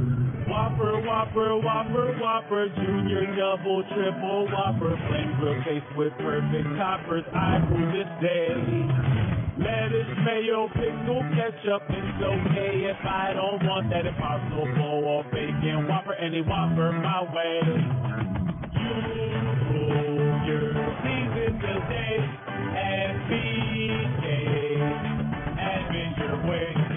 Whopper, Whopper, Whopper, Whopper, Junior, Double, Triple, Whopper, flame grill case with perfect toppers. I rule this day. Lettuce, mayo, pickle, ketchup, it's okay if I don't want that Impossible or bacon Whopper, any Whopper my way. Junior, season today, and BK, and your way.